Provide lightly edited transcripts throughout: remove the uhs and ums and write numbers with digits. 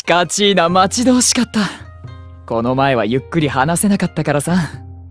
カチーナ待ち遠しかった。この前はゆっくり話せなかったからさ。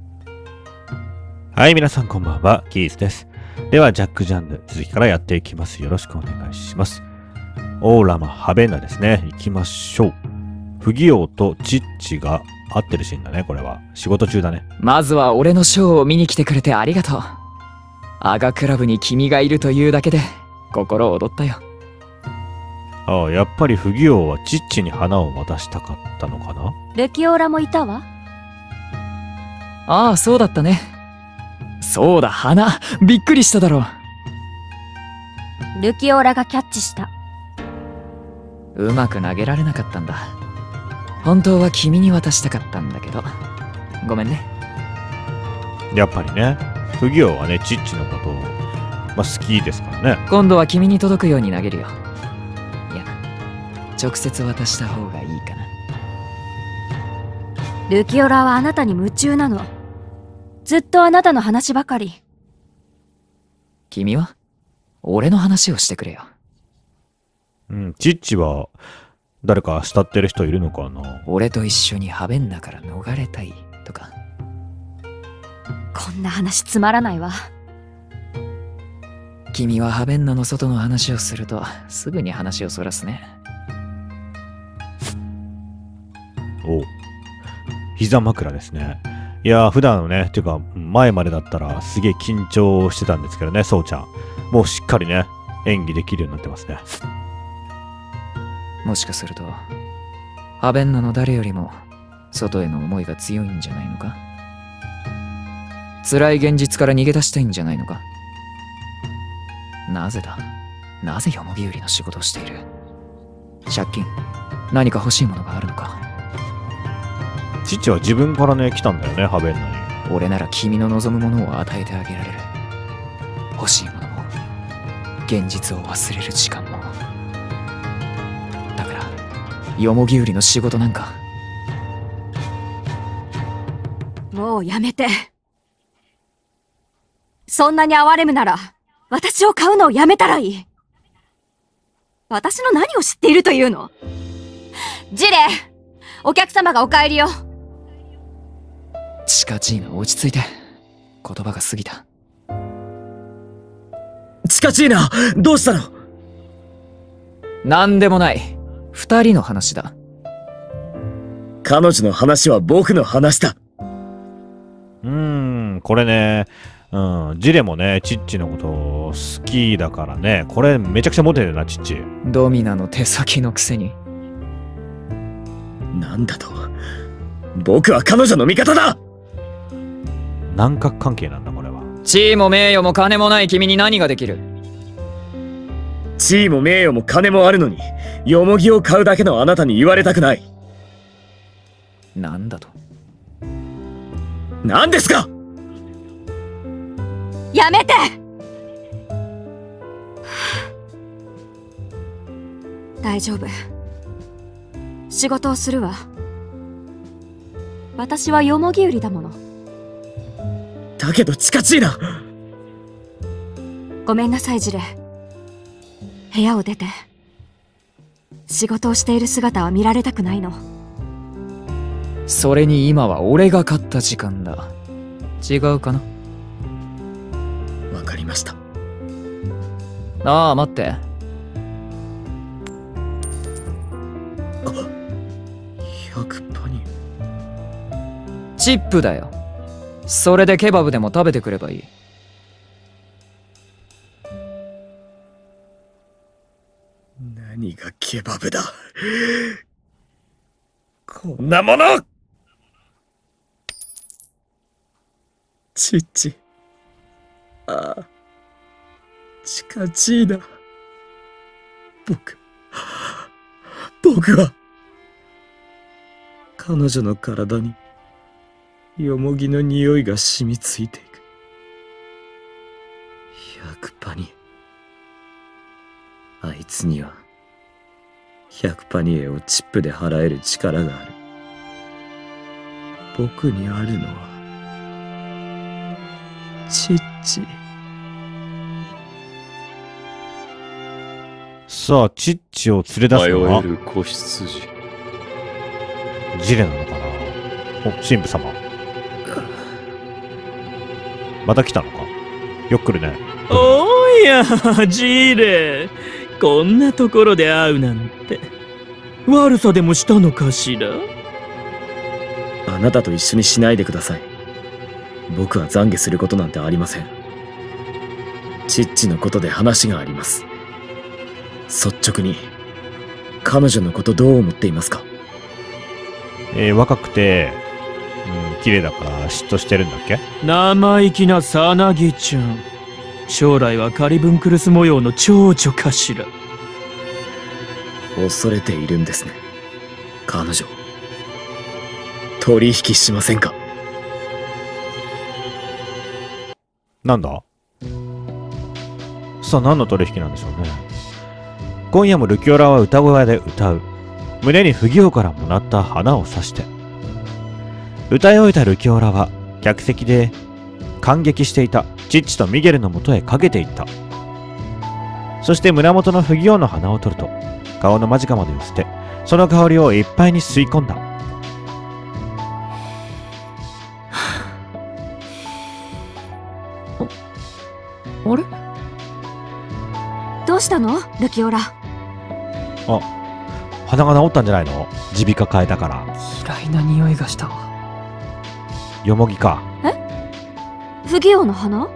はい、皆さんこんばんは、キースです。では、ジャックジャンル、続きからやっていきます。よろしくお願いします。オーラマ・ハベンナですね。行きましょう。不義王とチッチが合ってるシーンだね、これは。仕事中だね。 まずは俺のショーを見に来てくれてありがとう。アガクラブに君がいるというだけで心躍ったよ。 ああ、やっぱり不義王はチッチに花を渡したかったのかな。 ルキオーラもいたわ。 ああ、そうだったね。そうだ、花。びっくりしただろう。ルキオーラがキャッチした。 うまく投げられなかったんだ。本当は君に渡したかったんだけど。ごめんね。 やっぱりね、不義王はね、チッチのことを、好きですからね。 今度は君に届くように投げるよ。いや、直接渡した方がいいかな。 ルキオーラはあなたに夢中なの。ずっとあなたの話ばかり。 君は俺の話をしてくれよ。 チッチは誰か慕ってる人いるのかな。 俺と一緒にハベンナから逃れたいとか。 こんな話つまらないわ。 君はハベンナの外の話をするとすぐに話をそらすね。 お、膝枕ですね。いやー、普段のね、ていうか前までだったらすげえ緊張してたんですけどね、そうちゃん。もうしっかりね、演技できるようになってますね。 もしかするとハベンナの誰よりも外への思いが強いんじゃないのか。辛い現実から逃げ出したいんじゃないのか。なぜだ。なぜヨモギ売りの仕事をしている。借金、何か欲しいものがあるのか。 父は自分からね、来たんだよね、ハベンナに。 俺なら君の望むものを与えてあげられる。欲しいものも現実を忘れる時間も。だからヨモギ売りの仕事なんか。 もうやめて。そんなに哀れむなら私を買うのをやめたらいい。私の何を知っているというの。ジレ、お客様がお帰りよ。 チカチーナ、落ち着いて。言葉が過ぎた。 チカチーナ、どうしたの。 なんでもない。二人の話だ。 彼女の話は僕の話だ。 これね、ジレもね、チッチのこと好きだからね、これめちゃくちゃモテるな、チッチ。 ドミナの手先のくせに。 なんだと。僕は彼女の味方だ。 南角関係なんだ、これは。 地位も名誉も金もない君に何ができる。 地位も名誉も金もあるのに、ヨモギを買うだけのあなたに言われたくない。 なんだと。 何ですか。 やめて。大丈夫。仕事をするわ。私はヨモギ売りだもの。 だけどチカチーナ。 ごめんなさい、ジレ。部屋を出て。仕事をしている姿は見られたくないの。 それに今は俺が勝った時間だ。違うかな。 わかりました。 ああ、待って。 100パニ。 チップだよ。それでケバブでも食べてくればいい。 何がケバブだ。こんなもの。チッチ。ああ。チカチーナ。僕は、彼女の体に、ヨモギの匂いが染みついていく。100パニ。あいつには、100パニエをチップで払える力がある。僕にあるのは、チッチ。 さあ、チッチを連れ出すのは。 迷える子羊。 ジレなのかな。お、神父様。また来たのか。よく来るね。 おや、ジレ。こんなところで会うなんて。悪さでもしたのかしら。 あなたと一緒にしないでください。僕は懺悔することなんてありません。チッチのことで話があります。率直に、彼女のことどう思っていますか？ 若くて、綺麗だから嫉妬してるんだっけ？ 生意気なさなぎちゃん。将来はカリブンクルス模様の蝶々かしら。 恐れているんですね。彼女。取引しませんか？ なんだ？さあ何の取引なんでしょうね。今夜もルキオラは歌声で歌う。胸に不行からもらった花を刺して。歌い終えたルキオラは客席で感激していたチッチとミゲルのもとへかけていった。そして胸元の不行の花を取ると顔の間近まで寄せてその香りをいっぱいに吸い込んだ。 あれ？どうしたのルキオラ。 あ、鼻が治ったんじゃないの？耳鼻科変えたから。 嫌いな匂いがしたわ。 よもぎか。 不義王の花？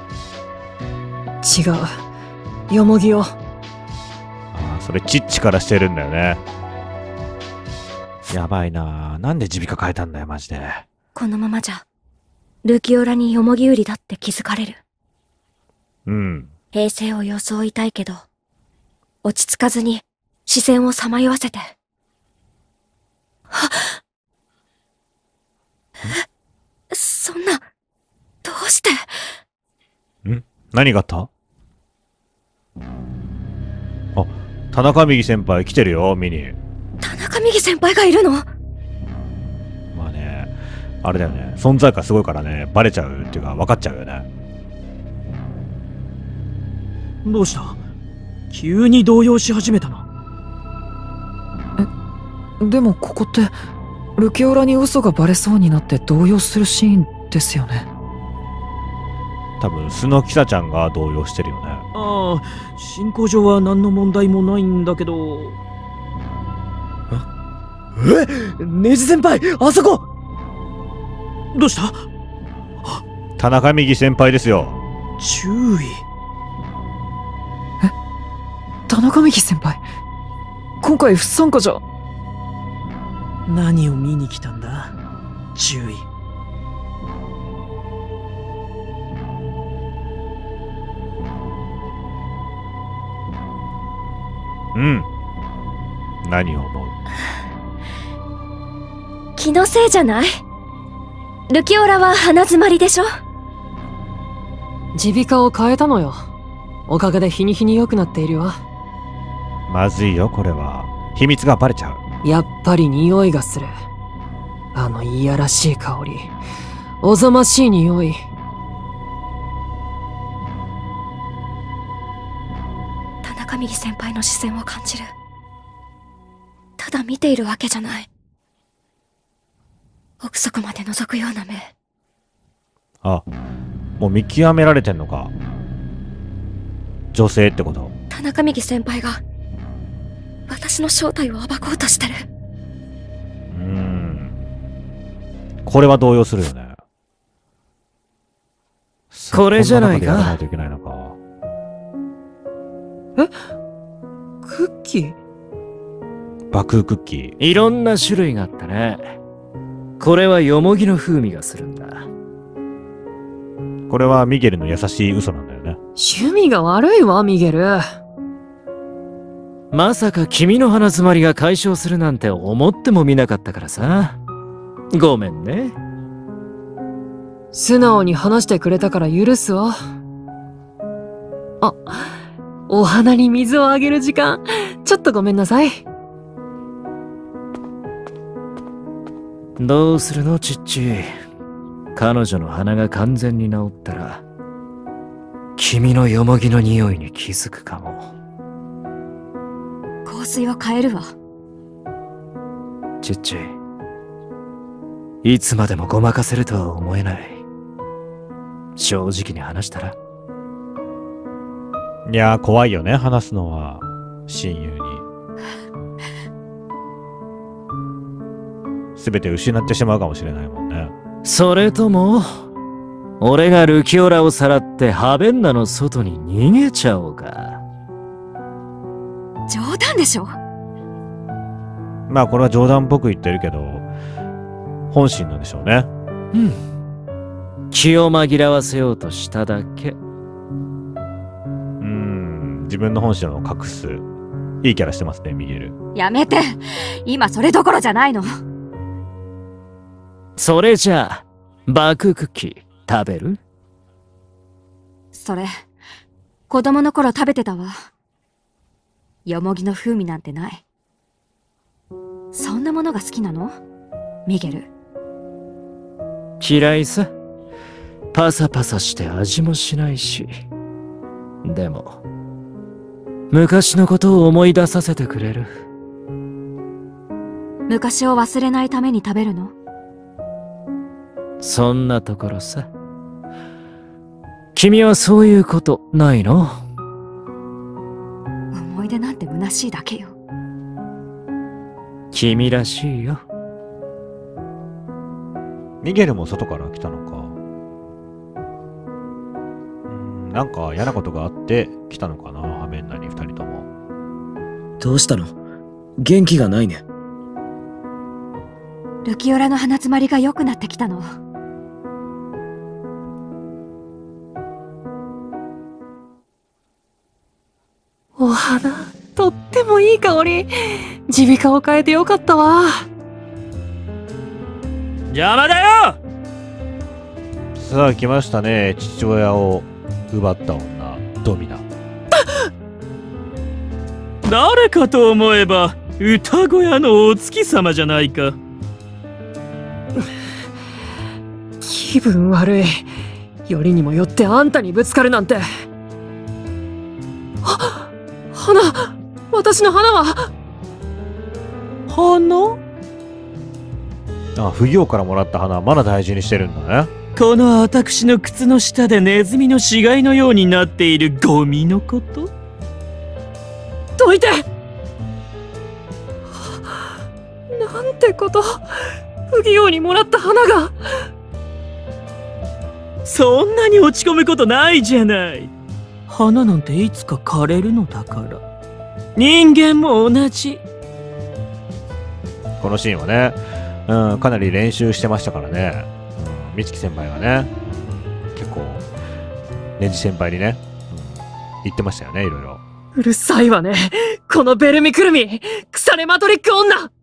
違う。よもぎを。 それチッチからしてるんだよね。やばいな。なんで耳鼻科変えたんだよマジで。 このままじゃルキオラによもぎ売りだって気づかれる。平静を装いたいけど落ち着かずに視線をさまよわせて。そんな、どうして？ 何があった？あ、田中美希先輩来てるよ、見に。 田中美希先輩がいるの？ まあね、あれだよね。存在感すごいからね、バレちゃうっていうか分かっちゃうよね。 どうした？急に動揺し始めたな。 でもここってルキオラに嘘がバレそうになって動揺するシーンですよね。 多分素のキサちゃんが動揺してるよね。 ああ、進行上は何の問題もないんだけど。 ネジ先輩、あそこ！ どうした？ 田中美希先輩ですよ。 注意。 田中美希先輩、今回不参加じゃ。 何を見に来たんだ？注意。 何を思う？ 気のせいじゃない？ルキオラは鼻詰まりでしょ？ 耳鼻科を変えたのよ。おかげで日に日に良くなっているわ。 まずいよ、これは。秘密がバレちゃう。 やっぱり匂いがする。あのいやらしい香り。おぞましい匂い。 田中美希先輩の視線を感じる。ただ見ているわけじゃない。奥底まで覗くような目。 あ、もう見極められてんのか。女性ってこと？ 田中美希先輩が私の正体を暴こうとしてる。 これは動揺するよね。 これじゃないか。 こんな中でやらないといけないのか。 クッキー？ 爆クッキー。 いろんな種類があったね。これはよもぎの風味がするんだ。 これはミゲルの優しい嘘なんだよね。 趣味が悪いわ、ミゲル。 まさか君の鼻詰まりが解消するなんて思ってもみなかったからさ。ごめんね。 素直に話してくれたから許すわ。あ、お花に水をあげる時間、ちょっとごめんなさい。 どうするの、チッチ。彼女の鼻が完全に治ったら、君のよもぎの匂いに気づくかも。 香水は変えるわ。 チッチ、 いつまでもごまかせるとは思えない。正直に話したら。 いやー、怖いよね、話すのは。親友に。すべて失ってしまうかもしれないもんね。 それとも、俺がルキオラをさらってハベンナの外に逃げちゃおうか。 冗談でしょ。 まあこれは冗談っぽく言ってるけど、本心なんでしょうね。 うん。気を紛らわせようとしただけ。 自分の本心を隠す。いいキャラしてますね、ミゲル。 やめて。今それどころじゃないの。 それじゃあ、バククッキー食べる？ それ、子供の頃食べてたわ。よもぎの風味なんてない。そんなものが好きなの？ミゲル。 嫌いさ。パサパサして味もしないし。でも、昔のことを思い出させてくれる。 昔を忘れないために食べるの？ そんなところさ。君はそういうことないの？ 思い出なんて虚しいだけよ。 君らしいよ。 ミゲルも外から来たのか。なんか嫌なことがあって来たのかな、ハベンナに二人とも。 どうしたの？元気がないね。 ルキオラの鼻詰まりが良くなってきたの。 お花、とってもいい香り。耳鼻科を変えてよかったわ。 邪魔だよ。 さあ来ましたね、父親を奪った女、ドミナ。 誰かと思えば歌小屋のお月様じゃないか。 気分悪い。よりにもよってあんたにぶつかるなんて。花、私の花は？ 花？ あ、不行からもらった花、まだ大事にしてるんだね。 この私の靴の下でネズミの死骸のようになっているゴミのこと？ どいて！なんてこと。不義用にもらった花が。 そんなに落ち込むことないじゃない。花なんていつか枯れるのだから。人間も同じ。 このシーンはね、かなり練習してましたからね。美月先輩がね、結構ネジ先輩にね、言ってましたよね、いろいろ。 うるさいわね、このベルミクルミ、腐れマトリック女。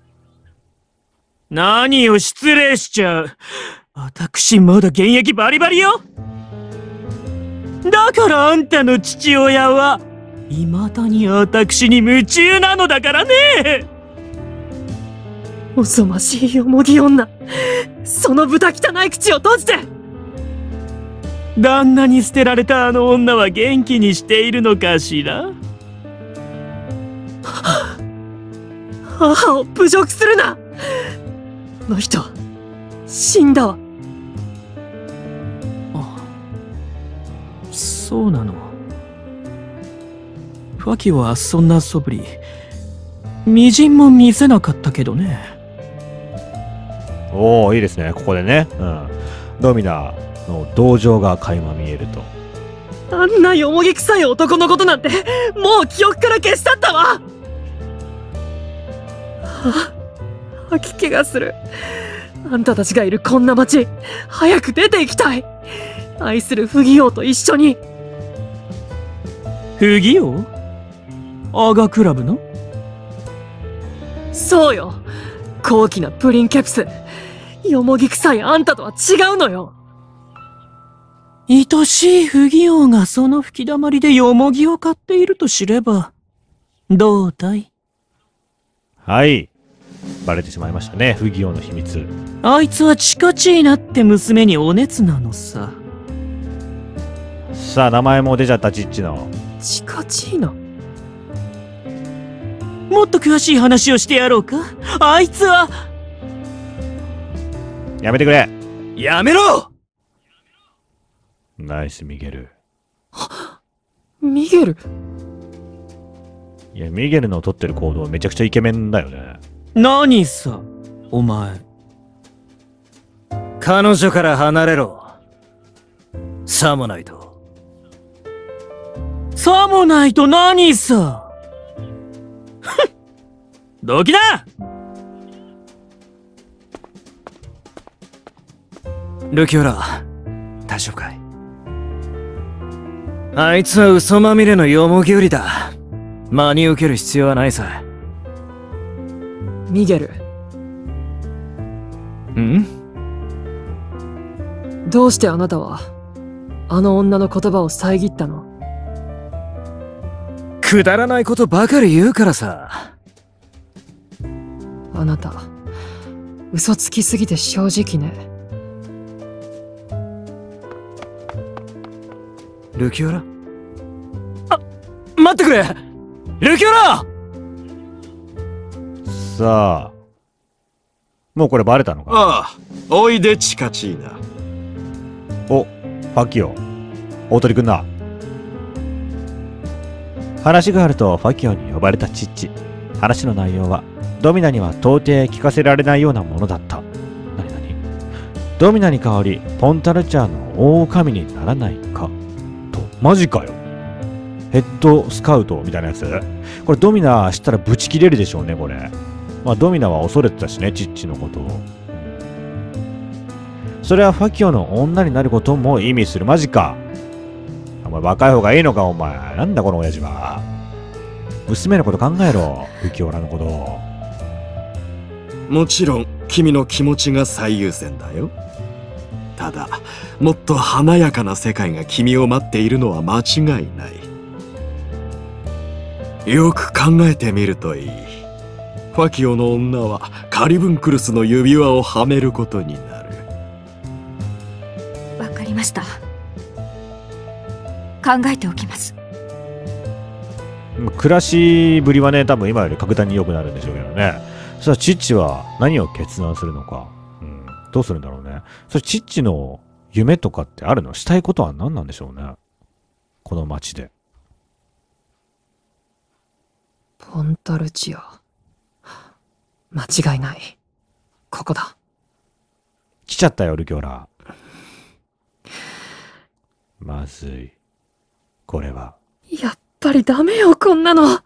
何を失礼しちゃう。私まだ現役バリバリよ。だからあんたの父親は未だに私に夢中なのだからね。 おぞましいよもぎ女、その豚汚い口を閉じて。 旦那に捨てられたあの女は元気にしているのかしら。 母を侮辱するな。あの人死んだわ。 そうなの。ファキはそんな素振りみじんも見せなかったけどね。 おお、いいですね、ここでね、ドミナの同情が垣間見えると。 あんなよもぎ臭い男のことなんてもう記憶から消し去ったわ。吐き気がする。あんたたちがいるこんな町、早く出て行きたい。愛する不義王と一緒に。 不義王？アガクラブの？ そうよ、高貴なプリンケプス。よもぎ臭いあんたとは違うのよ。 愛しい不義王がその吹き溜まりでよもぎを買っていると知ればどうだい？ はい、バレてしまいましたね、不義王の秘密。 あいつはチカチーナって娘にお熱なのさ。 さあ、名前も出ちゃった、チッチの。 チカチーナ。 もっと詳しい話をしてやろうか。あいつはやめてくれ。 やめろ。 ナイスミゲル。 ミゲル。 いや、ミゲルの取ってる行動めちゃくちゃイケメンだよね。 何さ、お前。彼女から離れろ。さもないと。さもないと何さ。どきだ。ルキオラ、大丈夫かい？あいつは嘘まみれのヨモギウリだ。真に受ける必要はないさ。 ミゲル。 ん？ どうしてあなたは、あの女の言葉を遮ったの？ くだらないことばかり言うからさ。 あなた、嘘つきすぎて正直ね。 ルキオラ？あ、待ってくれ！ルキオラ！ さあ。もうこれバレたのか？ ああ、おいでチカチーナ。 お、ファキオ。大鳥くんな。話があるとファキオに呼ばれたチッチ。話の内容は、ドミナには到底聞かせられないようなものだった。何々？ドミナに代わり、ポンタルチャーの大神にならないか。と、マジかよ。ヘッドスカウトみたいなやつ。これドミナ知ったらブチ切れるでしょうね、これ。まあドミナは恐れてたしね、チッチのことを。それはファキオの女になることも意味する。マジか。お前若い方がいいのか、お前。なんだこの親父は。娘のこと考えろ、ルキオラのことを。 もちろん君の気持ちが最優先だよ。ただもっと華やかな世界が君を待っているのは間違いない。よく考えてみるといい。ファキオの女はカリブンクルスの指輪をはめることになる。 わかりました。考えておきます。 暮らしぶりはね、多分今より格段に良くなるんでしょうけどね。さあ、チッチは何を決断するのか。どうするんだろうね。それチッチの夢とかってあるの？したいことは何なんでしょうね。この街で。 ポンタルチア。間違いない。ここだ。 来ちゃったよ、ルキオラ。まずい。これは。 やっぱりダメよ、こんなの。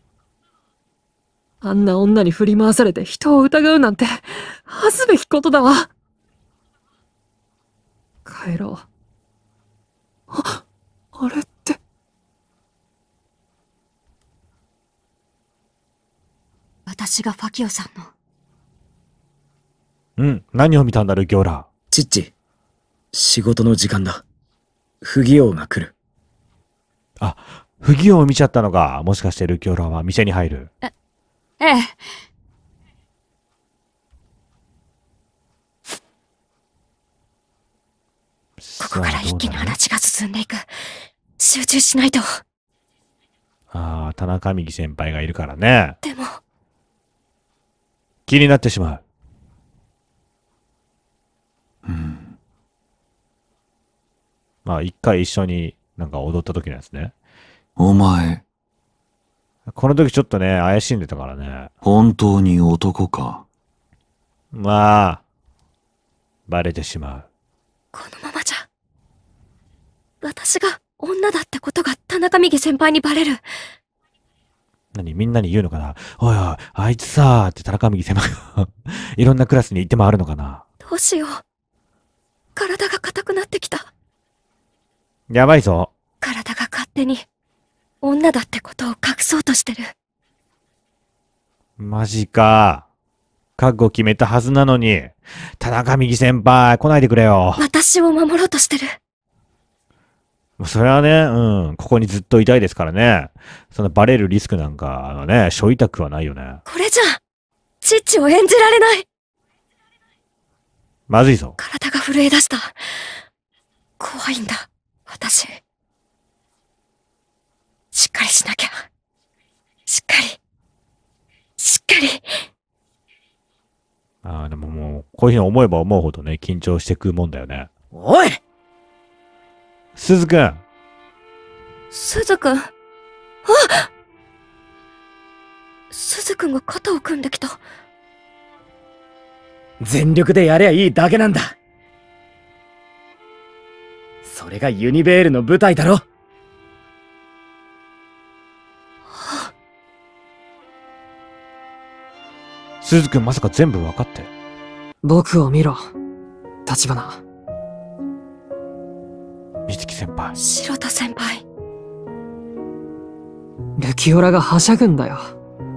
あんな女に振り回されて人を疑うなんて、恥ずべきことだわ。帰ろう。あれって。 私がファキオさんの。 何を見たんだ、ルキオラ。 チッチ、仕事の時間だ。不義王が来る。 あ、不義王を見ちゃったのか。もしかしてルキオラは店に入る。 ええ。ここから一気に話が進んでいく。集中しないと。 ああ、田中美希先輩がいるからね。 でも。 気になってしまう。まあ、一回一緒になんか踊った時のやつね。 お前、 この時ちょっとね、怪しんでたからね。 本当に男か。 まあ、バレてしまう。 このままじゃ、私が女だってことが田中美希先輩にバレる。 みんなに言うのかな。おいおい、あいつさーって田中美希先輩がいろんなクラスに行って回るのかな。 どうしよう。体が硬くなってきた。 やばいぞ。 体が勝手に女だってことを隠そうとしてる。 マジか。覚悟決めたはずなのに。田中美希先輩、来ないでくれよ。 私を守ろうとしてる。 それはね、ここにずっといたいですからね。そのバレるリスクなんかはね、背負いたくはないよね。 これじゃ、チッチを演じられない。 まずいぞ。 体が震え出した。怖いんだ、私。しっかりしなきゃ。しっかり。 でももう、こういうふうに思えば思うほどね、緊張してくもんだよね。 おい鈴くん。 鈴くん。鈴くんが肩を組んできた。 全力でやりゃいいだけなんだ。それがユニベールの舞台だろ。 鈴くんまさか全部分かって。 僕を見ろ、立花。 美月先輩。 白田先輩。 ルキオラがはしゃぐんだよ。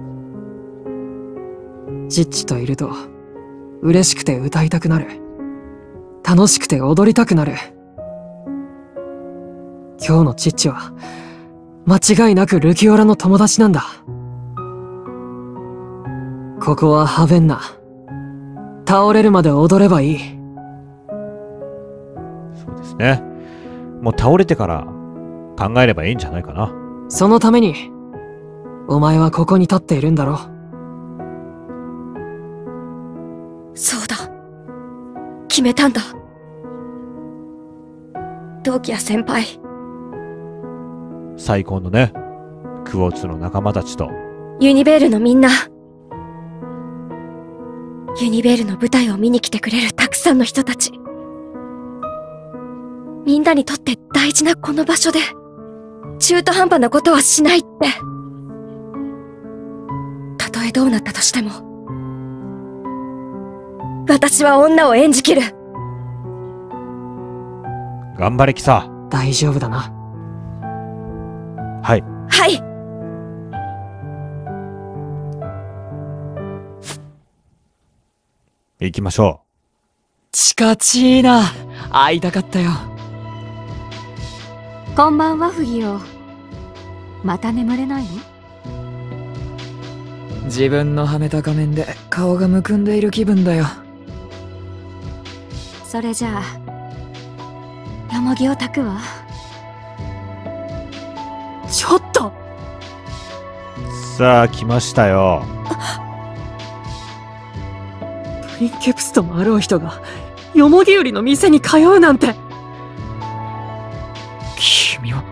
チッチといると、嬉しくて歌いたくなる。楽しくて踊りたくなる。今日のチッチは、間違いなくルキオラの友達なんだ。ここはハベンナ。倒れるまで踊ればいい。 そうですね。もう倒れてから考えればいいんじゃないかな。 そのために、お前はここに立っているんだろ。 そうだ。決めたんだ。同期や先輩。 最高のね、クォーツの仲間たちと。 ユニベールのみんな。ユニベールの舞台を見に来てくれるたくさんの人たち。みんなにとって大事なこの場所で、中途半端なことはしないって。たとえどうなったとしても、私は女を演じきる。 頑張れキサ。 大丈夫だな。 はい。 はい。 行きましょチカチーナ、会いたかったよ。 こんばんは、フギオ。また眠れないの？ 自分のはめた仮面で顔がむくんでいる気分だよ。 それじゃあ、よもぎを炊くわ。 ちょっと！ う。さあ、来ましたよ。 プリンケプスともあろう人が、よもぎ売りの店に通うなんて。 君は。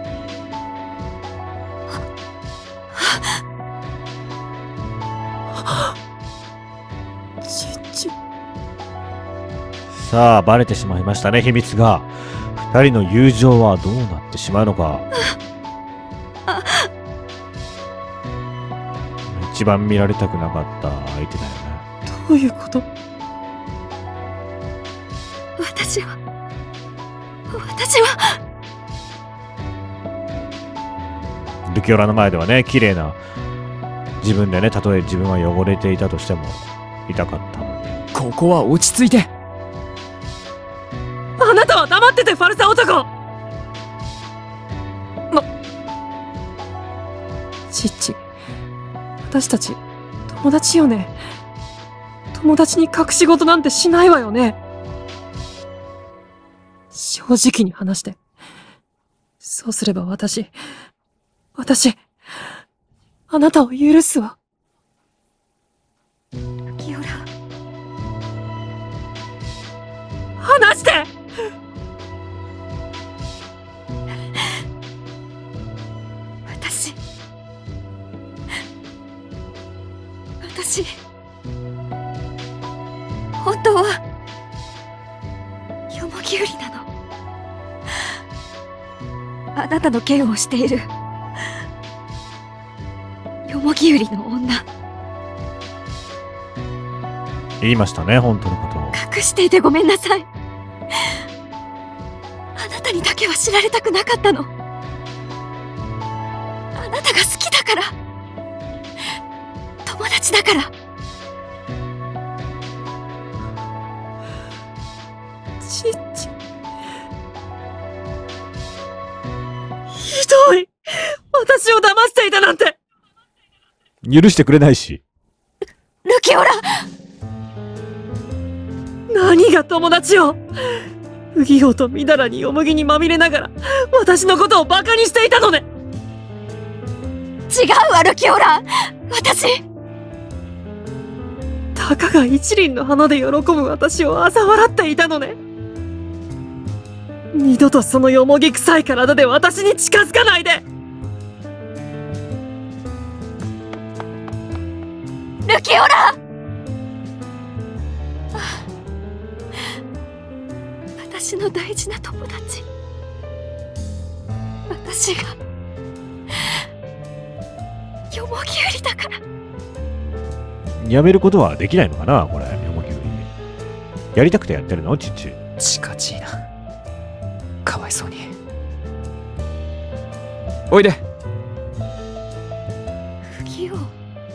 チッチ。 さあ、バレてしまいましたね、秘密が。二人の友情はどうなってしまうのか。一番見られたくなかった相手だよね。 どういうこと？ 私はルキオラの前ではね、綺麗な自分でね、たとえ自分は汚れていたとしても痛かったのに。 ここは落ち着いて。 あなたは黙ってて、ファルサ男！チッチ、私たち友達よね。友達に隠し事なんてしないわよね。正直に話して。そうすれば私、あなたを許すわ。 ルキオラ。 話して！ 私、本当は、よもぎ売りなの。あなたの剣をしている、よもぎ売りの女。 言いましたね、本当のことを。 隠していてごめんなさい。あなたにだけは知られたくなかったの。あなたが好きだから。友達だから。ちっち。 ひどい。私を騙していたなんて。 許してくれないし。 ルキオラ。 何が友達よ。ウギオとミダラによもぎにまみれながら私のことをバカにしていたのね。 違うわ、ルキオラ。私、 大たかが一輪の花で喜ぶ私を嘲笑っていたのね。二度とそのよもぎ臭い体で私に近づかないで。 ルキオラ！私の大事な友達。私がよもぎ売りだから。 やめることはできないのかなこれ、よもぎ売り。やりたくてやってるのチッチ。 チカチーナ。かわいそうに。おいで。 不器用。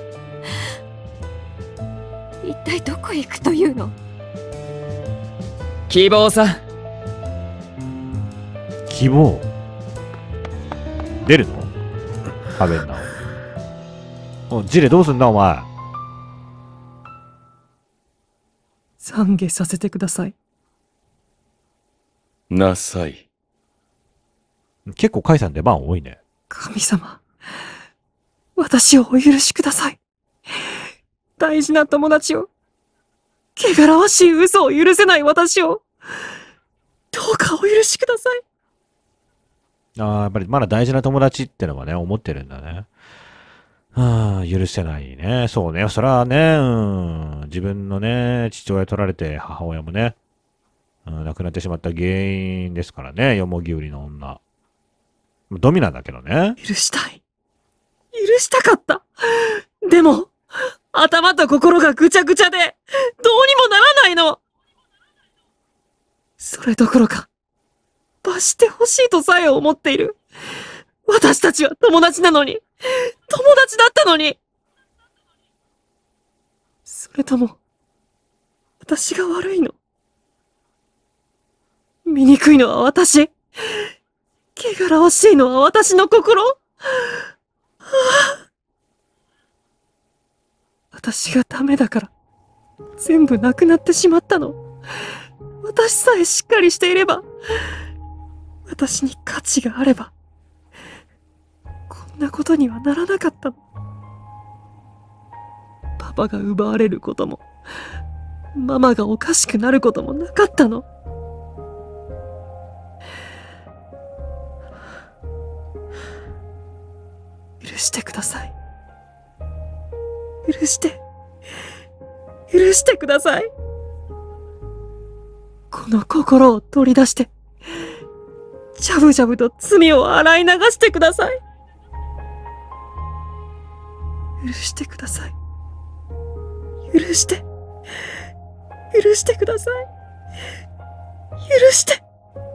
一体どこへ行くというの？ 希望さ。 希望出るの？ハベンナを。お、ジレどうすんだお前。 懺悔させてください。 なさい。 結構カイさん出番多いね。 神様、私をお許しください。大事な友達を、汚らわしい嘘を許せない私を、どうかお許しください。 ああ、やっぱりまだ大事な友達ってのはね、思ってるんだね。ああ、許せないね。そうね。それはね、自分のね、父親取られて母親もね、亡くなってしまった原因ですからね、よもぎ売りの女。ドミなんだけどね。 許したい。許したかった。でも、頭と心がぐちゃぐちゃで、どうにもならないの。それどころか、罰してほしいとさえ思っている。私たちは友達なのに、友達だったのに。それとも、私が悪いの？醜いのは私。汚らわしいのは私の心。私がダメだから、全部なくなってしまったの。私さえしっかりしていれば、私に価値があれば、こんなことにはならなかったの。パパが奪われることも、ママがおかしくなることもなかったの。許してください。許してください。この心を取り出して、ジャブジャブと罪を洗い流してください。許してください。許してください。許して。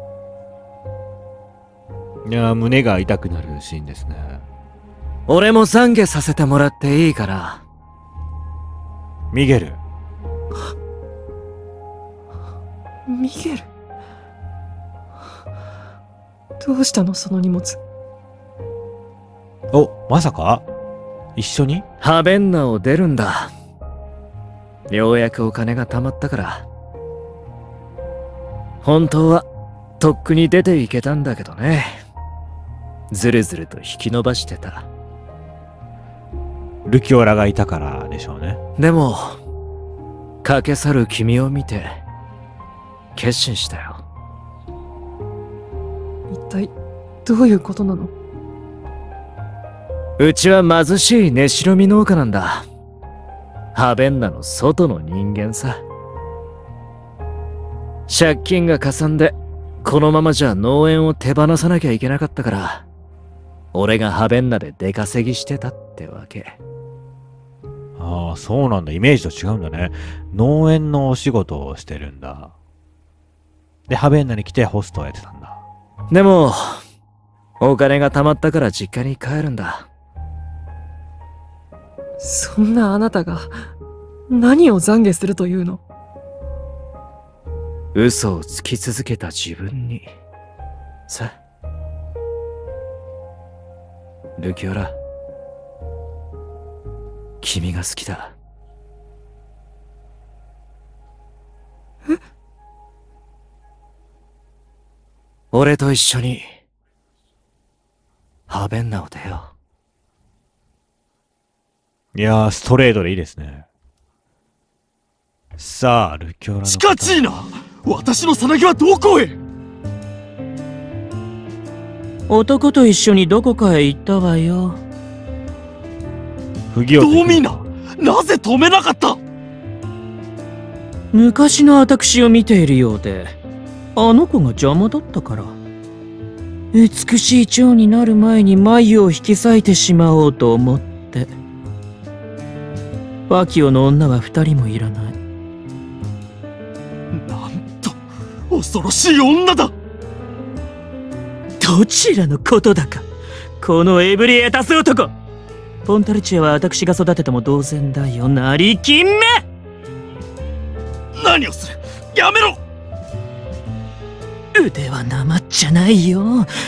いやー、胸が痛くなるシーンですね。 俺も懺悔させてもらっていいかな。 ミゲル。 ミゲル。どうしたのその荷物。 お、まさか一緒にハベンナを出るんだ。ようやくお金が貯まったから。本当はとっくに出ていけたんだけどね。ずるずると引き伸ばしてた。 ルキオラがいたからでしょうね。 でも駆け去る君を見て決心したよ。 一体どういうことなの？ うちは貧しい根代見農家なんだ。ハベンナの外の人間さ。借金がかさんでこのままじゃ農園を手放さなきゃいけなかったから、俺がハベンナで出稼ぎしてたってわけ。 ああ、そうなんだ。イメージと違うんだね。農園のお仕事をしてるんだ。で、ハベンナに来てホストをやってたんだ。 でもお金が貯まったから実家に帰るんだ。 そんなあなたが何を懺悔するというの？ 嘘をつき続けた自分にさ。ルキオラ、君が好きだ。 え？ 俺と一緒にハベンナを出よう。 いやー、ストレートでいいですね。 さあ、ルキョラの。 チカチーナ、私のさなぎはどこへ？ 男と一緒にどこかへ行ったわよ。 不義王。 ドミナ、なぜ止めなかった？ 昔の私を見ているようで、あの子が邪魔だったから。美しい蝶になる前に眉を引き裂いてしまおうと思って。ファキオの女は2人もいらない。 なんと恐ろしい女だ。 どちらのことだか、このエブリエタス男。ポンタルチアは私が育てても同然だよ、なりきんめ。 何をする？やめろ！ 腕はなまっちゃないよ。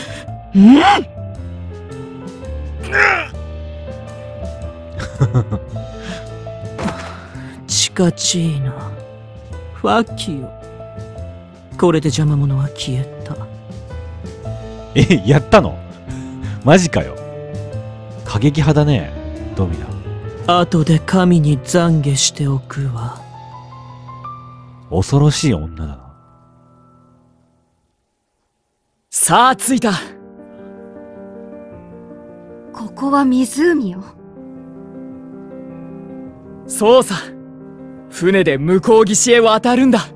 チカチーナ、ファッキオ。これで邪魔者は消えた。 やったの？マジかよ。過激派だね、ドミナ。 後で神に懺悔しておくわ。 恐ろしい女だな。 さあ着いた。 ここは湖よ。 そうさ、船で向こう岸へ渡るんだ。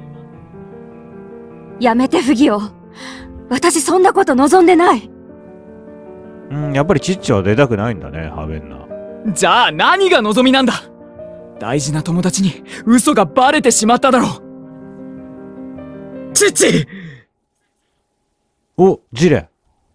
やめて不義王。私そんなこと望んでない。 やっぱりチッチは出たくないんだね、ハベンナ。 じゃあ何が望みなんだ？大事な友達に嘘がバレてしまっただろう。 チッチ！ お、ジレ。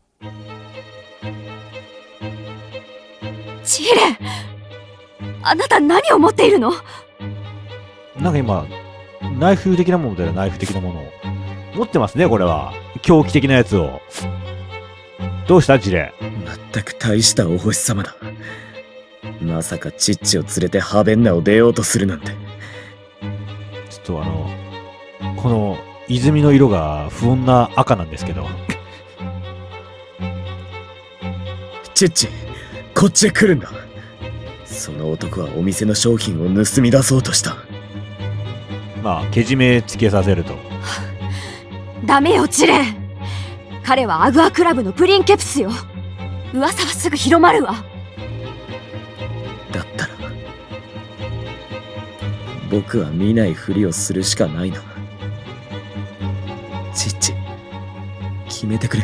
ジレ！あなた何を持っているの？ なんか今、ナイフ的なものだよ、ナイフ的なものを。持ってますね、これは。狂気的なやつを。どうしたジレ？ 全く大したお星様だ。まさかチッチを連れてハベンナを出ようとするなんて。 ちょっとこの泉の色が不穏な赤なんですけど。 チッチ、こっちへ来るんだ。その男はお店の商品を盗み出そうとした。 まあ、けじめつけさせると。 ダメよ、ジレ。彼はアグアクラブのプリンケプスよ。噂はすぐ広まるわ。 だったら僕は見ないふりをするしかないな。チッチ、決めてくれ。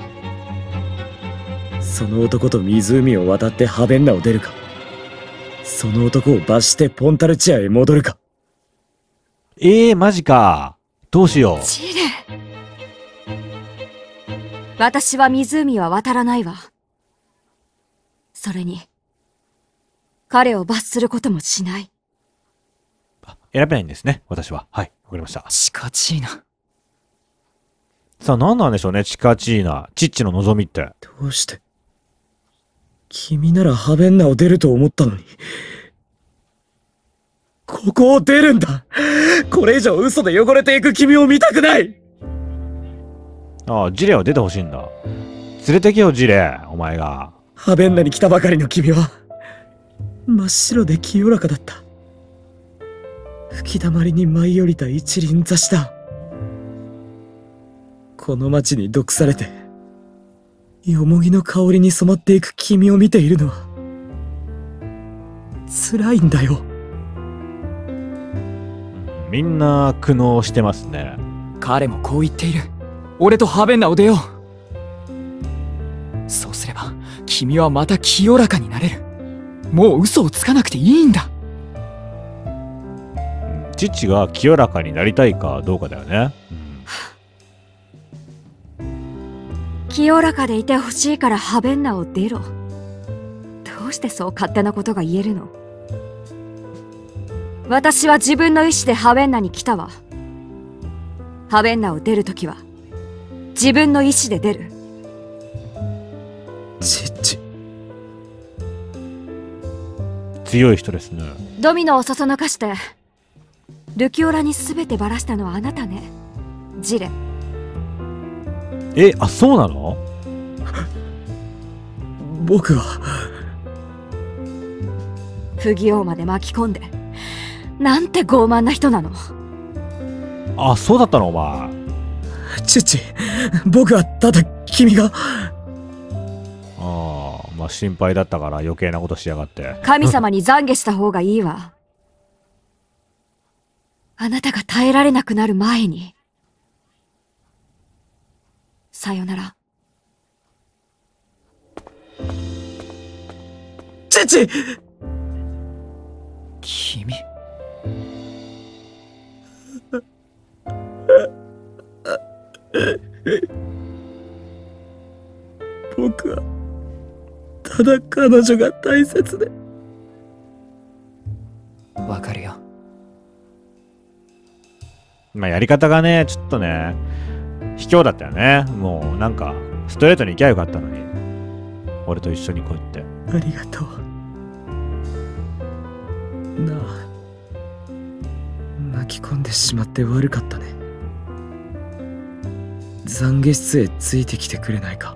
その男と湖を渡ってハベンナを出るか、その男を罰してポンタルチアへ戻るか。 マジか。どうしよう。 ジレ。私は湖は渡らないわ。それに彼を罰することもしない。 選べないんですね、私は。はい、わかりました。 チカチーナ。 さあ、何なんでしょうね、チカチーナ。チッチの望みって。 どうして？君ならハベンナを出ると思ったのに。ここを出るんだ。これ以上嘘で汚れていく君を見たくない。 ああ、ジレは出てほしいんだ。連れてけよ、ジレ。お前が。 ハベンナに来たばかりの君は真っ白で清らかだった。吹き溜まりに舞い降りた一輪挿しだ。この街に毒されてよもぎの香りに染まっていく君を見ているのは辛いんだよ。 みんな苦悩してますね。 彼もこう言っている。俺とハベンナを出よう。そうすれば君はまた清らかになれる。もう嘘をつかなくていいんだ。 父が清らかになりたいかどうかだよね。 清らかでいてほしいからハベンナを出ろ。どうしてそう勝手なことが言えるの？私は自分の意志でハベンナに来たわ。ハベンナを出るときは自分の意志で出る。 チッチ、 強い人ですね。 ドミノをそそのかしてルキオラに全てばらしたのはあなたね、ジレ。 あ、そうなの？ 僕は不義王まで巻き込んでなんて傲慢な人なの。 あ、そうだったのお前。 父、僕はただ君が。 ああ、まあ心配だったから余計なことしやがって。 神様に懺悔した方がいいわ。あなたが耐えられなくなる前に。さよなら。 父！ 君。 僕はただ彼女が大切で。 わかるよ。 まあやり方がね、ちょっとね、卑怯だったよね。もうなんか、ストレートに行きゃよかったのに。俺と一緒に来いって。 ありがとう。なあ、巻き込んでしまって悪かったね。懺悔室へついてきてくれないか。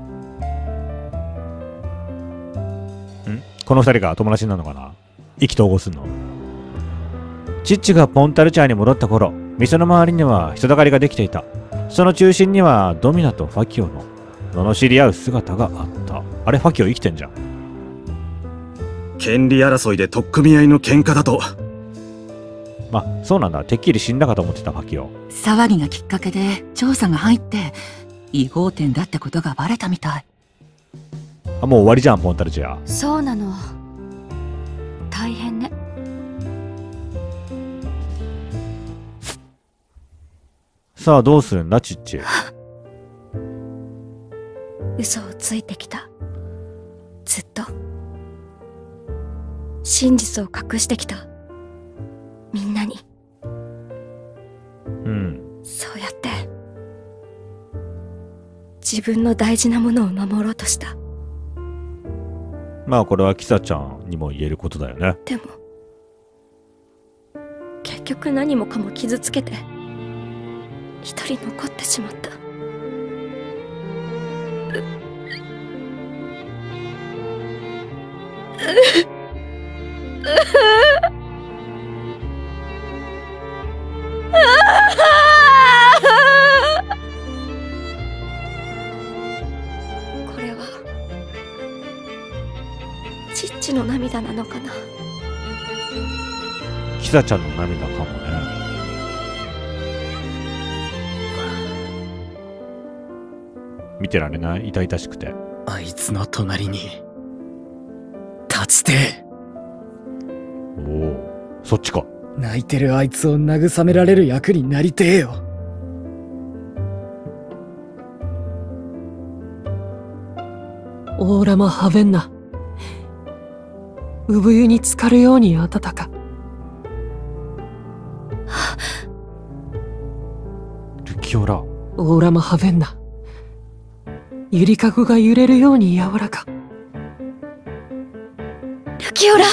この二人が友達になるのかな。意気投合すんの。チッチがポンタルチャーに戻った頃、店の周りには人だかりができていた。その中心にはドミナとファキオの罵り合う姿があった。あれ、ファキオ生きてんじゃん。 権利争いで取っ組み合いの喧嘩だと。 まあ、そうなんだ。てっきり死んだかと思ってたファキオ。 騒ぎがきっかけで調査が入って違法店だってことがバレたみたい。 あ、もう終わりじゃん、ポンタルチャー。 そうなの。大変ね。 さあ、どうするんだ、チッチ。 嘘をついてきた。ずっと。真実を隠してきた。みんなに。 うん。 そうやって。自分の大事なものを守ろうとした。 まあ、これはキサちゃんにも言えることだよね。 でも、結局何もかも傷つけて、一人残ってしまった。これはチッチの涙なのかな。 キサちゃんの涙かもね。見てられない、痛々しくて。 あいつの隣に立ちてえ。 おお、そっちか。 泣いてるあいつを慰められる役になりてえよ。 オーラマ・ハベンナ。産湯に浸かるように暖か。 ルキオラ。 オーラマ・ハベンナ。ゆりかごが揺れるように柔らか。 ルキオラ、ル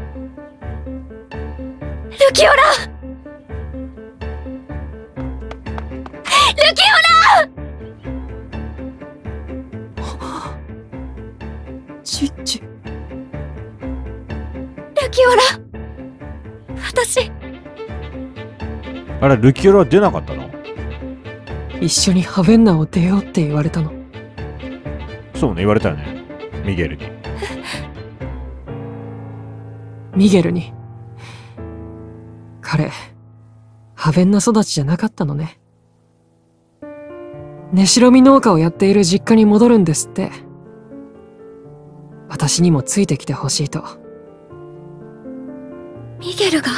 キオラ、ルキチッチ。 ルキオラ、私。 あれ、ルキオラ出なかったの？ 一緒にハベンナを出ようって言われたの。 そうね、言われたよね。ミゲルに。 ミゲルに。彼、ハベンナ育ちじゃなかったのね。根城見農家をやっている実家に戻るんですって。私にもついてきてほしいと。 ミゲルが。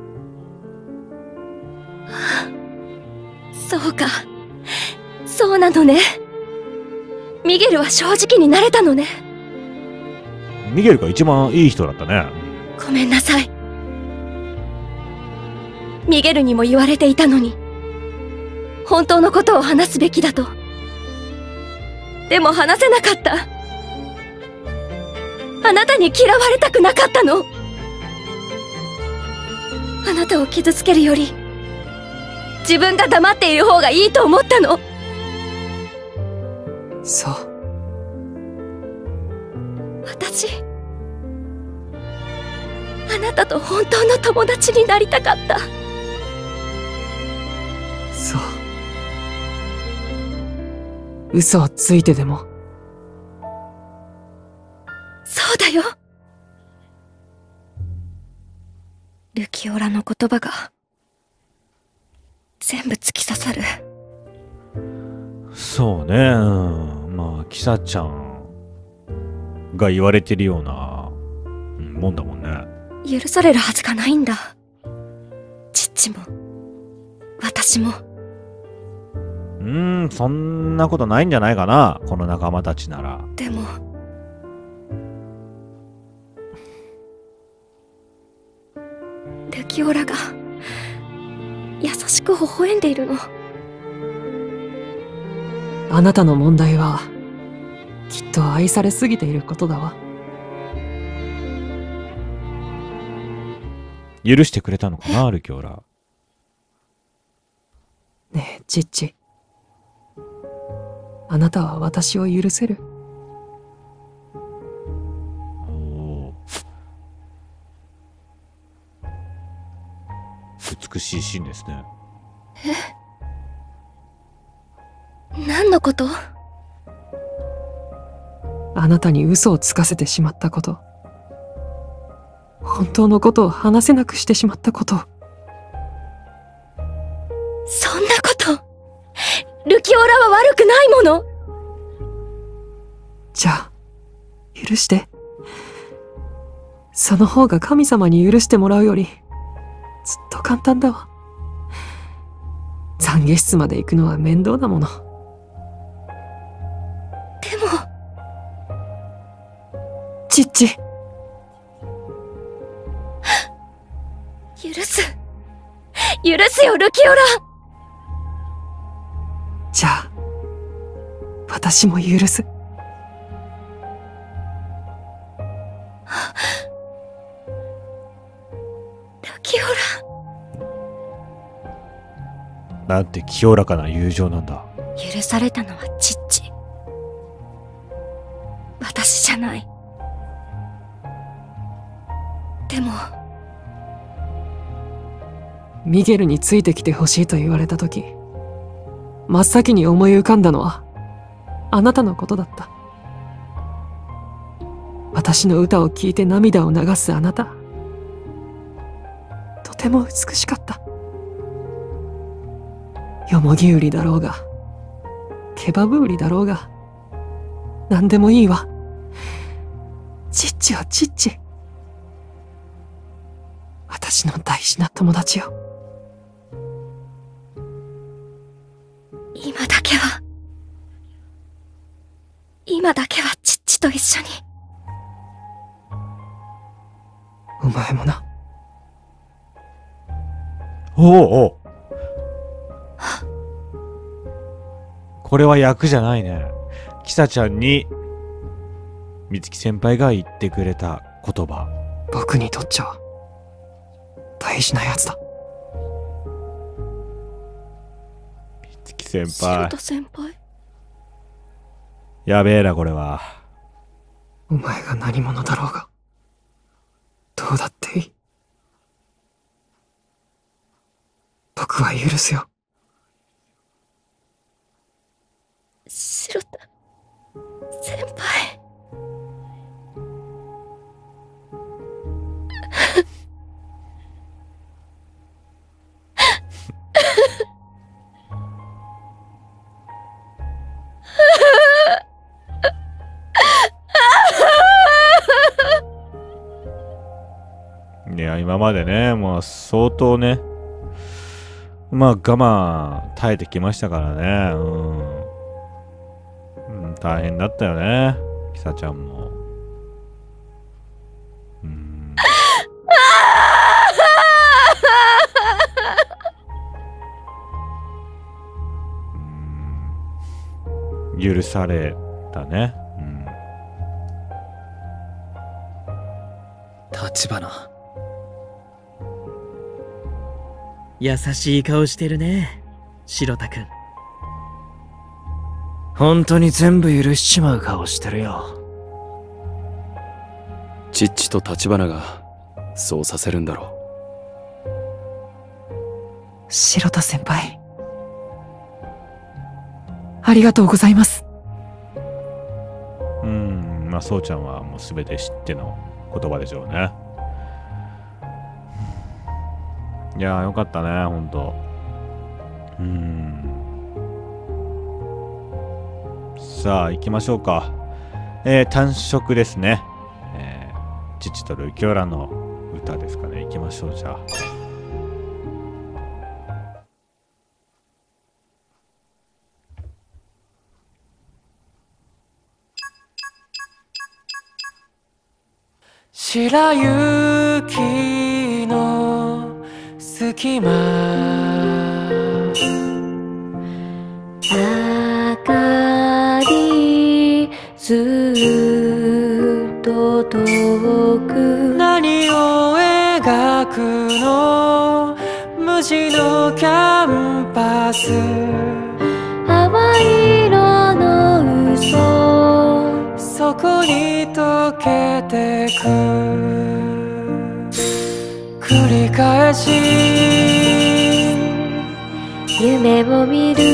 そうか。そうなのね。ミゲルは正直になれたのね。 ミゲルが一番いい人だったね。 ごめんなさい。ミゲルにも言われていたのに、本当のことを話すべきだと。でも話せなかった。あなたに嫌われたくなかったの。あなたを傷つけるより、自分が黙っている方がいいと思ったの。 そう。 あなたと本当の友達になりたかった。 そう。嘘をついてでも。 そうだよ。ルキオラの言葉が全部突き刺さる。 そうね、まあキサちゃんが言われてるような、もんだもんね。 許されるはずがないんだ。チッチも私も。 そんなことないんじゃないかな、この仲間たちなら。 でもルキオラが優しく微笑んでいるの。 あなたの問題はきっと愛されすぎていることだわ。 許してくれたのかな、ルキオラ。 ねえチッチ、あなたは私を許せる？ 美しいシーンですね。 何のこと？ あなたに嘘をつかせてしまったこと、本当のことを話せなくしてしまったこと。 そんなことルキオラは悪くないもの。 じゃあ許して。その方が神様に許してもらうよりずっと簡単だわ。懺悔室まで行くのは面倒だもの。 でもチッチ、 許すよルキオラ。 じゃあ私も許す。 ルキオラ。 なんて清らかな友情なんだ。 許されたのはチッチ、私じゃない。でもミゲルについてきてほしいと言われた時、真っ先に思い浮かんだのはあなたのことだった。私の歌を聴いて涙を流すあなた、とても美しかった。よもぎ売りだろうがケバブ売りだろうが何でもいいわ。チッチはチッチ、私の大事な友達よ。 今だけはチッチと一緒に。 お前もな。 おお、これは役じゃないね。キサちゃんに美月先輩が言ってくれた言葉。 僕にとっちゃ大事なやつだ。 美月先白輩、 田先輩、 やべえなこれは。 お前が何者だろうがどうだっていい。僕は許すよ。 白田先輩。 いや、今までね、もう相当ね、まあ我慢耐えてきましたからね。大変だったよね、キサちゃんも。許されたね。 立花、優しい顔してるね、白田くん。 本当に全部許しちまう顔してるよ。 チッチと立花がそうさせるんだろう。 白田先輩。ありがとうございます。 まあ、そうちゃんはもう全て知っての言葉でしょうね。いやー、よかったね、ほんと。さあ、行きましょうか。単色ですね。父とルキオラの歌ですかね。行きましょう、じゃあ。 白雪の隙間、 明かりずっと遠く、 何を描くの、無地のキャンパス、 淡い色の嘘、 そこに溶けてく、繰り返し夢を見る、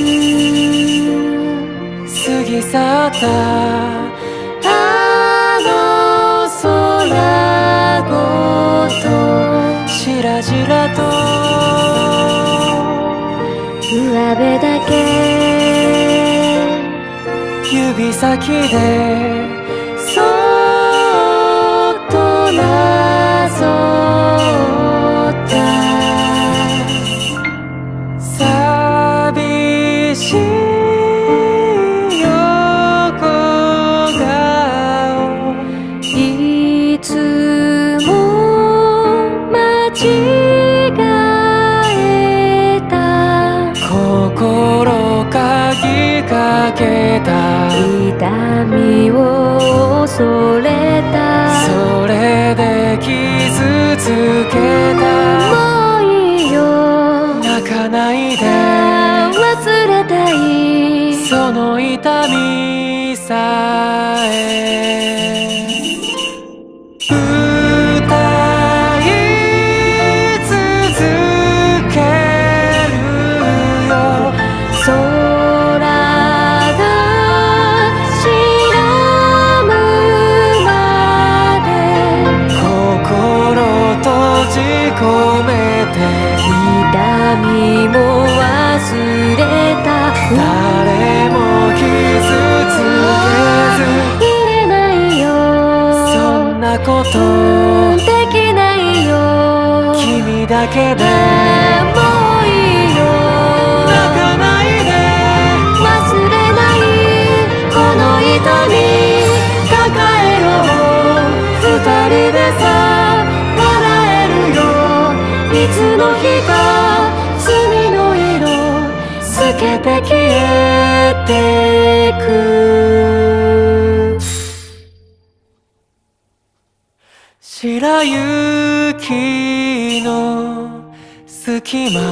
過ぎ去ったあの空ごと、 しらじらと上辺だけ指先でそっとなぞった寂しい横顔、 いつも間違えた心かきかけた痛みを恐れた、 それで傷つけた、 もういいよ泣かないで忘れたい、 その痛みさえ歌い続けるよ、 空が白むまで心閉じ込めて痛みも忘れた、 誰も傷つけず入れないよ、 そんなことできないよ、 君だけでもういいよ、 泣かないで忘れないこの痛み、抱えよう二人でさ笑えるよ、いつの日か罪の色透けて消えてく、 白雪の隙間、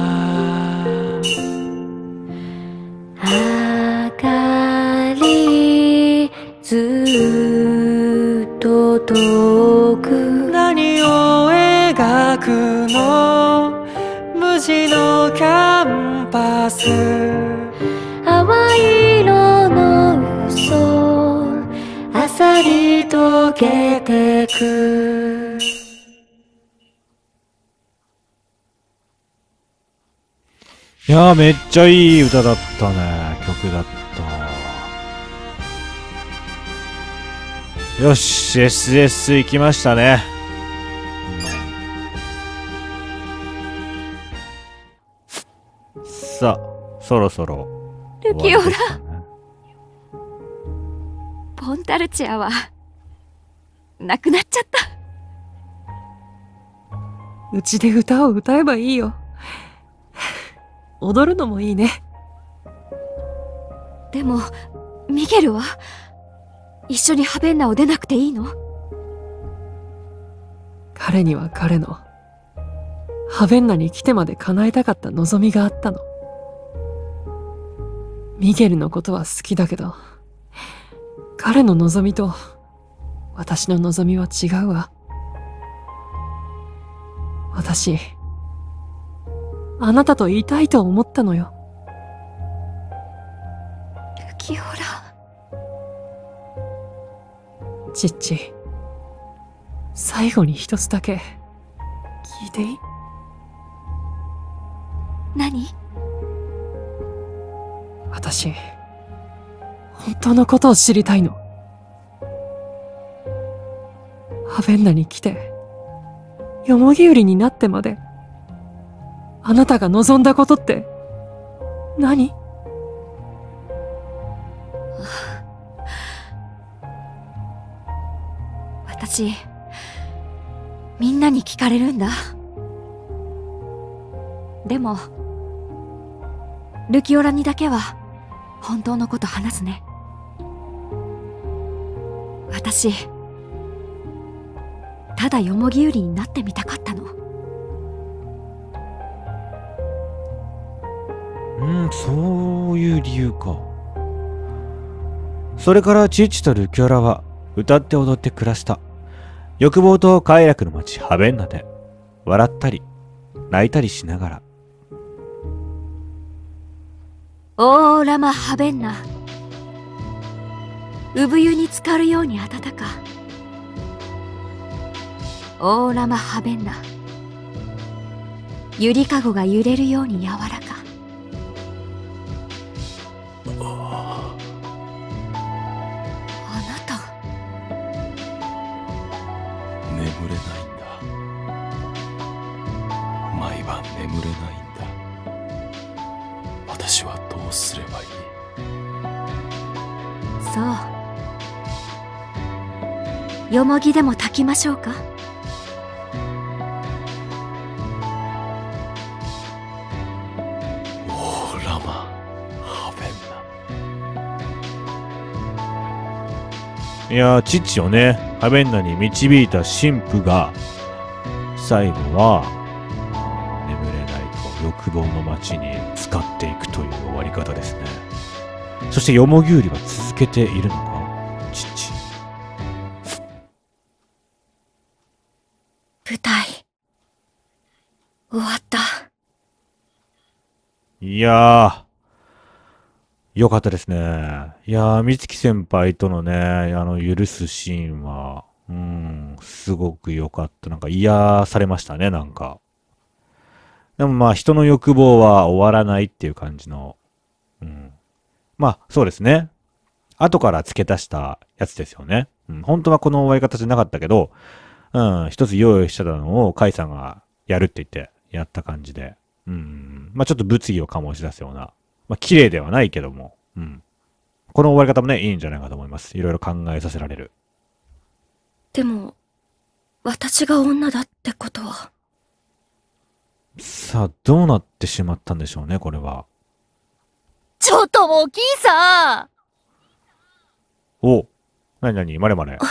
明かりずっと遠く、 何を描くの、無地のキャンパス、 淡い色の嘘、あさり溶けてく、 いやー、めっちゃいい歌だったね。曲だった。よし、SS 行きましたね。さあ、そろそろルキオラ、 終わりですかね。 ポンタルチアはなくなっちゃった。 うちで歌を歌えばいいよ。踊るのもいいね。 でもミゲルは一緒にハベンナを出なくていいの？ 彼には彼のハベンナに来てまで叶えたかった望みがあったの。ミゲルのことは好きだけど、彼の望みと私の望みは違うわ。 私、あなたといたいと思ったのよ。 ルキオラ。 チッチ、最後に一つだけ聞いていい？ 何？ 私、本当のことを知りたいの。ハベンナに来て、ヨモギウリになってまで、あなたが望んだことって何？ 私、みんなに聞かれるんだ。でも、ルキオラにだけは本当のこと話すね。私、ただヨモギウリになってみたかったの。 そういう理由か。それからチッチとルキオラは歌って踊って暮らした。欲望と快楽の街ハベンナで笑ったり泣いたりしながら。 オーラマハベンナ。産湯に浸かるように暖か。オーラマハベンナ。ゆりかごが揺れるように柔らか。あなた。 眠れないんだ。毎晩眠れないんだ。私はどうすればいい？ そう。よもぎでも炊きましょうか？ オーラマハベいやー、チッチをね、ハベンナに導いた神父が、最後は、眠れないと欲望の街に使っていくという終わり方ですね。そしてヨモギウリは続けているのか、チッチ。 舞台、終わった。 いやー、よかったですね。いやー、美月先輩とのね、許すシーンは、すごく良かった。なんか癒されましたね、なんか。でもまあ、人の欲望は終わらないっていう感じの、まあ、そうですね。後から付け足したやつですよね。本当はこの終わり方じゃなかったけど、一つ用意してたのをカイさんがやるって言ってやった感じで、まあちょっと物議を醸し出すような、まあ綺麗ではないけども、この終わり方もね、いいんじゃないかと思います。いろいろ考えさせられる。 でも、私が女だってことは。 さあ、どうなってしまったんでしょうね、これは。 ちょっと大きいさ。 お、なになに、まれまれ。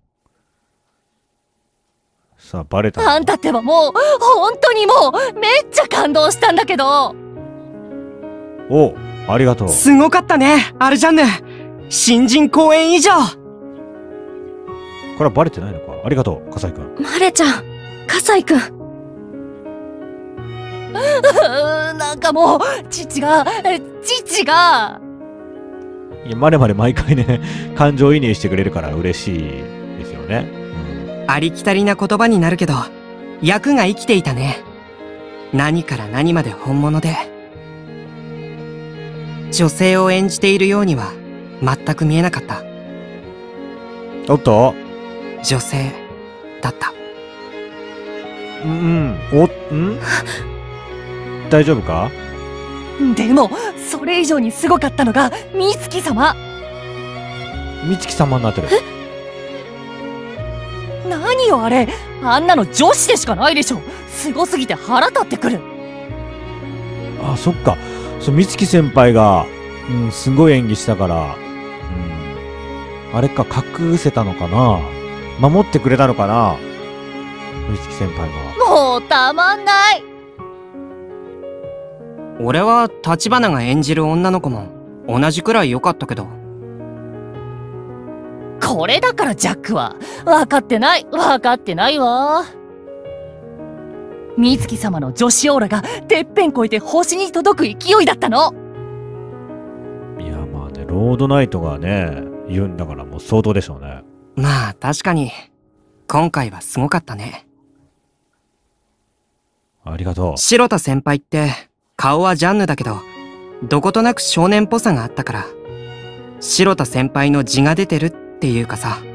さあ、バレた。 あんたってばもう、本当にもう、めっちゃ感動したんだけど。 お、ありがとう。 すごかったね、アルジャンヌ。新人公演以上。 これはバレてないのか。ありがとう、笠井くん。 マレちゃん、笠井くん。 なんかもう、父が。 いや、まれまれ毎回ね、感情移入してくれるから嬉しいですよね。 ありきたりな言葉になるけど、役が生きていたね。何から何まで本物で。女性を演じているようには、全く見えなかった。 おっと？ 女性、だった。 大丈夫か？ でも、それ以上にすごかったのが、美月様。 美月様になってる。 何よあれ、あんなの女子でしかないでしょ。すごすぎて腹立ってくる。 あ、そっか。美月先輩が、すごい演技したから、あれか、隠せたのかな？守ってくれたのかな？美月先輩が。 もうたまんない。 俺は立花が演じる女の子も同じくらい良かったけど。 これだからジャックは分かってないわ。 美月様の女子オーラがてっぺん越えて星に届く勢いだったの。 いや、まあね、ロードナイトがね、言うんだからもう相当でしょうね。 まあ確かに、今回はすごかったね。 ありがとう。 白田先輩って顔はジャンヌだけど、どことなく少年っぽさがあったから、白田先輩の字が出てるっていうかさ。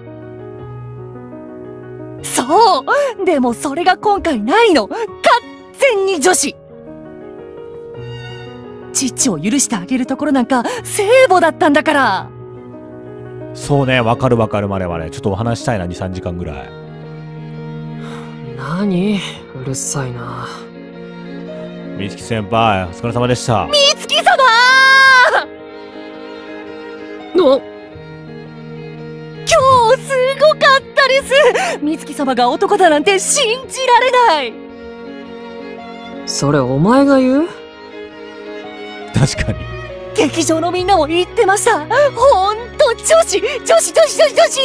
そうでもそれが今回ないの。完全に女子。父を許してあげるところなんか聖母だったんだから。 そうね、わかるわかるまでまで。ちょっとお話したいな、2、3時間ぐらい。 何？うるさいな。 美月先輩、お疲れ様でした。 美月様の今日すごかったです。美月様が男だなんて信じられない。 それお前が言う？ 確かに。 劇場のみんなも言ってました。ほんと女子女子女子女子女子。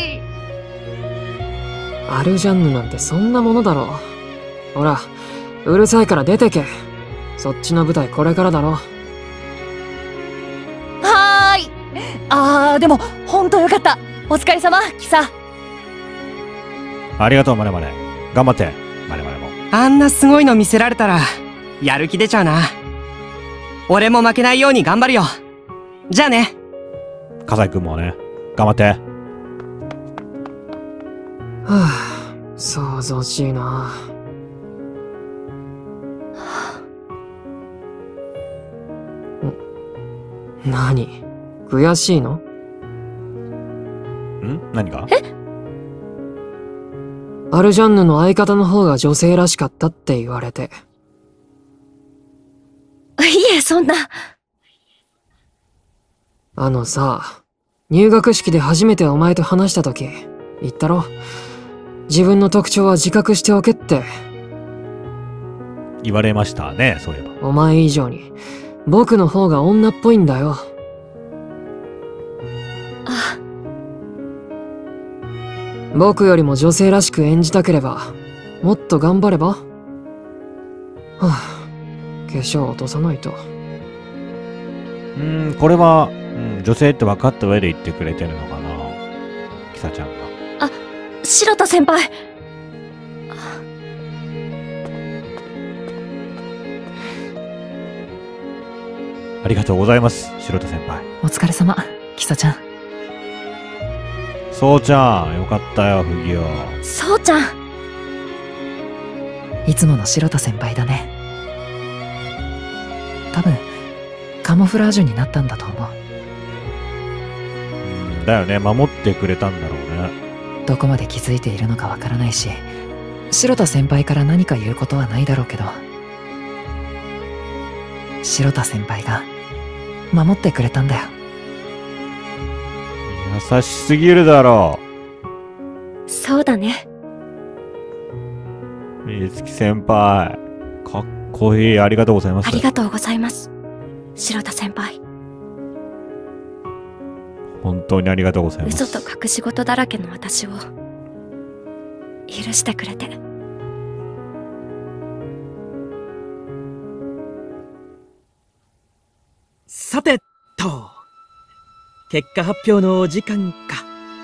アルジャンヌなんてそんなものだろう。ほら、うるさいから出てけ。そっちの舞台これからだろ。 はーい。でもほんとよかった。お疲れ様、キサ。 ありがとう、マネマネ。頑張って、マネマネも。 あんなすごいの見せられたら、やる気出ちゃうな。俺も負けないように頑張るよ。じゃあね。 笠井くんもね、頑張って。 はあ、想像しいな。何？悔しいの？ ん？何が？ アルジャンヌの相方の方が女性らしかったって言われて。 いえ、そんな。 あのさ、入学式で初めてお前と話した時、言ったろ？自分の特徴は自覚しておけって。 言われましたね、そういえば。 お前以上に、僕の方が女っぽいんだよ。僕よりも女性らしく演じたければ、もっと頑張れば？はあ、化粧落とさないと。 これは、女性って分かった上で言ってくれてるのかな、キサちゃんが。 白田先輩。 ありがとうございます、白田先輩。 お疲れ様、キサちゃん。 そうちゃん、よかったよ、フギオ。 そうちゃん。 いつもの白田先輩だね。多分カモフラージュになったんだと思う。 だよね、守ってくれたんだろうね。 どこまで気づいているのかわからないし、白田先輩から何か言うことはないだろうけど、白田先輩が守ってくれたんだよ。 優しすぎるだろう。そうだね。 美月先輩、かっこいい。ありがとうございます。 ありがとうございます、白田先輩。 本当にありがとうございます。 嘘と隠し事だらけの私を許してくれて。 さてと、結果発表のお時間か。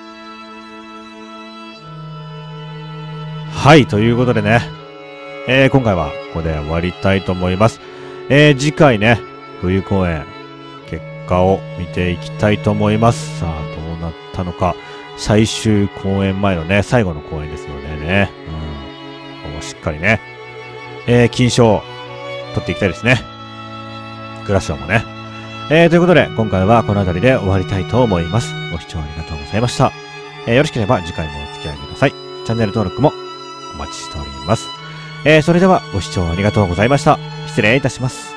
はい、ということでね、今回はここで終わりたいと思います。次回ね、冬公演、結果を見ていきたいと思います。さあ、どうなったのか。最終公演前のね、最後の公演ですのでね、もうしっかりね、金賞を取っていきたいですね。グラシオもね。ということで、今回はこの辺りで終わりたいと思います。ご視聴ありがとうございました。よろしければ次回もお付き合いください。チャンネル登録もお待ちしております。それではご視聴ありがとうございました。失礼いたします。